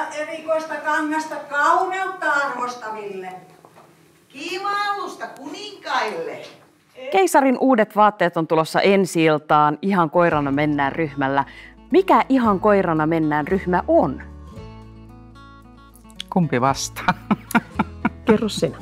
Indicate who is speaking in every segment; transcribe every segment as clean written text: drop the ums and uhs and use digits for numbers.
Speaker 1: erikoista kangasta kauneutta arvostaville.
Speaker 2: Kiimaallusta kuninkaille.
Speaker 3: Keisarin uudet vaatteet on tulossa ensi-iltaan Ihan koirana mennään -ryhmällä. Mikä Ihan koirana mennään -ryhmä on?
Speaker 4: Kumpi vastaa?
Speaker 5: Kerro sinä.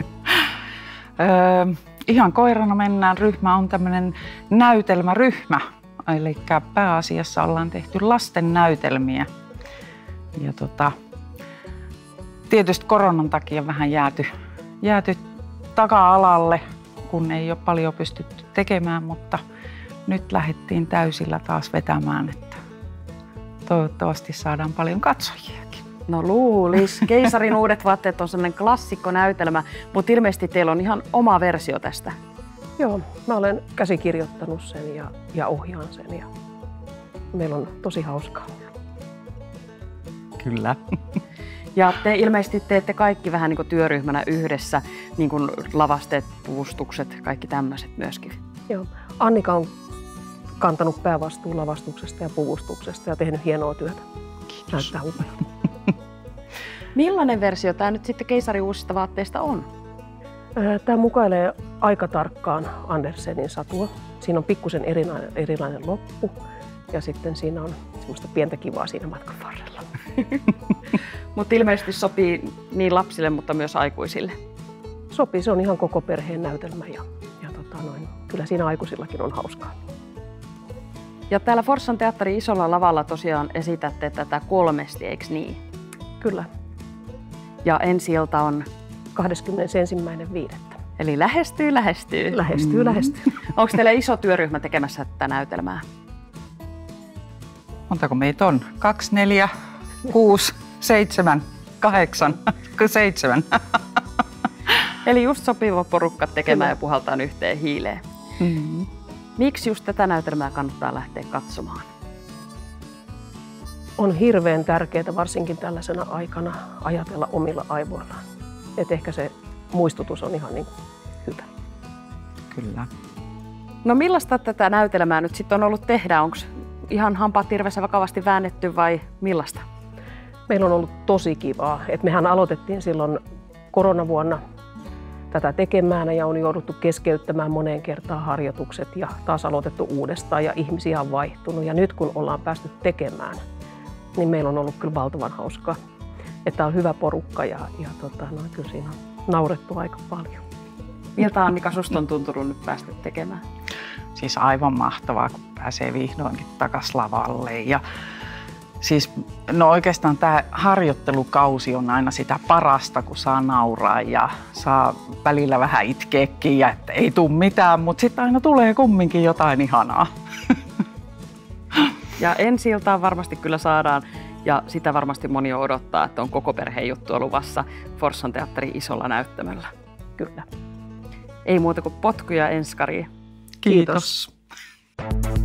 Speaker 4: Ihan koirana mennään -ryhmä on tämmöinen näytelmäryhmä. Eli pääasiassa ollaan tehty lasten näytelmiä. Ja tietysti koronan takia vähän jääty taka-alalle, kun ei ole paljon pystytty tekemään, mutta nyt lähdettiin täysillä taas vetämään, että toivottavasti saadaan paljon katsojiakin.
Speaker 3: No luulis. Keisarin uudet vaatteet on sellainen klassikkonäytelmä, mutta ilmeisesti teillä on ihan oma versio tästä.
Speaker 5: Joo, mä olen käsikirjoittanut sen ja ohjaan sen ja meillä on tosi hauskaa.
Speaker 4: Kyllä.
Speaker 3: Ja te ilmeisesti teette kaikki vähän niin kuin työryhmänä yhdessä, niin kuin lavasteet, puvustukset, kaikki tämmöiset myöskin.
Speaker 5: Joo, Annika on kantanut päävastuun lavastuksesta ja puvustuksesta ja tehnyt hienoa työtä.
Speaker 4: Kiitos.
Speaker 5: Näyttää upealta.
Speaker 3: Millainen versio tämä nyt sitten Keisarin uusista vaatteista on?
Speaker 5: Tämä mukailee aika tarkkaan Andersenin satua. Siinä on pikkusen erilainen loppu ja sitten siinä on semmoista pientä kivaa siinä matkan varrella.
Speaker 3: Mutta ilmeisesti sopii niin lapsille, mutta myös aikuisille.
Speaker 5: Sopii, se on ihan koko perheen näytelmä ja kyllä siinä aikuisillakin on hauskaa.
Speaker 3: Ja täällä Forssan teatterin isolla lavalla tosiaan esitätte tätä 3, eikö niin?
Speaker 5: Kyllä.
Speaker 3: Ja ensi-ilta on?
Speaker 5: 21.5.
Speaker 3: Eli lähestyy.
Speaker 5: Lähestyy.
Speaker 3: Onko teillä iso työryhmä tekemässä tätä näytelmää?
Speaker 4: Montako meitä on? 2, 4, 6, 7, 8, 7.
Speaker 3: Eli just sopiva porukka tekemään ja puhaltaan yhteen hiileen.
Speaker 4: Mm-hmm.
Speaker 3: Miksi just tätä näytelmää kannattaa lähteä katsomaan?
Speaker 5: On hirveän tärkeää varsinkin tällaisena aikana ajatella omilla aivoillaan. Et ehkä se muistutus on ihan niin hyvä.
Speaker 4: Kyllä.
Speaker 3: No millaista tätä näytelmää nyt sitten on ollut tehdä? Onko ihan hampaat tirvessä vakavasti väännetty vai millaista?
Speaker 5: Meillä on ollut tosi kivaa. Mehän aloitettiin silloin koronavuonna tätä tekemään ja on jouduttu keskeyttämään moneen kertaan harjoitukset ja taas aloitettu uudestaan ja ihmisiä on vaihtunut. Ja nyt kun ollaan päästy tekemään, niin meillä on ollut kyllä valtavan hauskaa. Että on hyvä porukka ja kyllä siinä on naurettu aika paljon.
Speaker 3: Miltä Annika susta on tuntunut nyt päästä tekemään?
Speaker 4: Siis aivan mahtavaa, kun pääsee vihdoinkin takaisin lavalle. Ja siis, no oikeastaan tämä harjoittelukausi on aina sitä parasta, kun saa nauraa ja saa välillä vähän itkeäkin ja että ei tule mitään, mutta sitten aina tulee kumminkin jotain ihanaa.
Speaker 3: Ja ensi-iltaan varmasti kyllä saadaan, ja sitä varmasti moni odottaa, että on koko perheen juttua luvassa Forssan teatterin isolla näyttämöllä.
Speaker 5: Kyllä.
Speaker 3: Ei muuta kuin potkuja enskariin.
Speaker 4: Kiitos.